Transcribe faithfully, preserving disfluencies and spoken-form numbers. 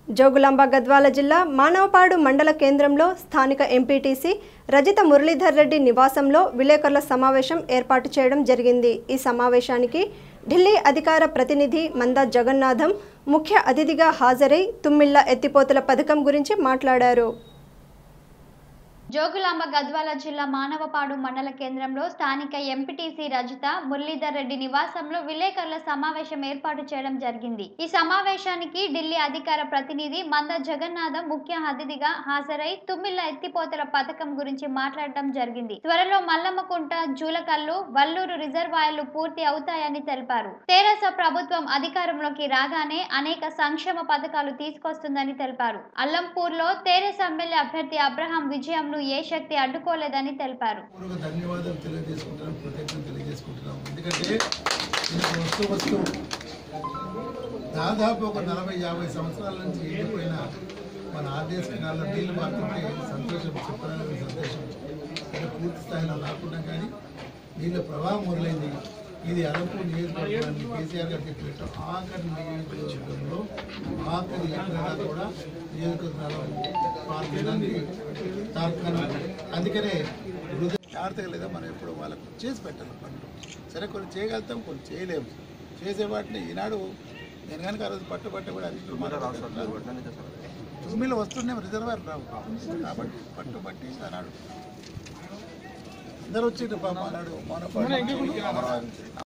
జోగులాంబ గద్వాల జిల్లా మానవపాడు మండల కేంద్రంలో స్థానిక ఎంపీటీసీ రజిత మురళీధర్ రెడ్డి నివాసంలో విలేకరుల సమావేశం ఏర్పాటు చేయడం జరిగింది। ఈ సమావేశానికి ఢిల్లీ అధికార ప్రతినిధి మందా జగన్నాథం ముఖ్య అతిథిగా హాజరై తుమ్మిళ్ల ఎత్తిపోతల పథకం గురించి మాట్లాడారు। జోగులాంబ గద్వాల జిల్లా మానవపాడు మండల కేంద్రంలో స్థానిక ఎంపీటీసీ రజిత మురళీధర్ రెడ్డి నివాసంలో విలేకరుల సమావేశం ఏర్పాటు చేయడం జరిగింది। ఈ సమావేశానికి ఢిల్లీ అధికార ప్రతినిధి మందా జగన్నాథం ముఖ్య అతిథిగా హాజరై తుమ్మిళ్ల ఎత్తిపోతల పథకం గురించి మాట్లాడడం జరిగింది। త్వరలో మల్లమ్మకుంట, జూలకల్లు, వల్లూరు రిజర్వాయర్లు పూర్తి అవుతాయని తెలిపారు। తెరాస ప్రభుత్వం అధికారంలోకి రాగానే అనేక సంక్షేమ పథకాలు తీసుకొస్తుందని తెలిపారు। అల్లంపూర్లో తెరాస ఎమ్మెల్యే అభ్యర్థి అబ్రహాం విజయంను ఏ శక్తి అడ్డుకోలేదని తెలిపారు। ధన్యవాదాలు తెలియజేసుకుంటున్నాం, కృతజ్ఞతలు తెలియజేసుకుంటున్నాం। ఎందుకంటే వస్తూ వస్తూ దాదాపు ఒక నలభై యాభై సంవత్సరాల నుంచి ఎండిపోయిన మన ఆర్డీఎస్ కెనాల్లో నీళ్లు మారుతుంటే సంతోషం చెప్పాలని సంతోషం పూర్తి స్థాయిలో రాకుండా కానీ నీళ్ళ ప్రవాహం మొదలైంది। ఇది అలంపూర్ నియోజకవర్గాన్ని కేసీఆర్ గారు చెప్పినట్టు ఆఖరి నియోజకవర్గంలో ఆఖరి ఎక్కడైనా కూడా నియోజకవర్గాలు పాల్గొనడానికి తార్కాణం। అందుకనే జాగ్రత్తగా లేదా మనం ఎప్పుడు వాళ్ళకు చేసి పెట్టాలి పనులు। సరే కొన్ని చేయగలుగుతాం, కొన్ని చేయలేము। చేసే వాటిని ఈనాడు నేను కనుక ఆ రోజు పట్టుబట్ట కూడా అన్నింటి తుమ్మిళ్ళు వస్తుండే రిజర్వాయర్ రావు కాబట్టి పట్టుబట్టి ఆనాడు అందరూ వచ్చి పాపం అన్నాడు మన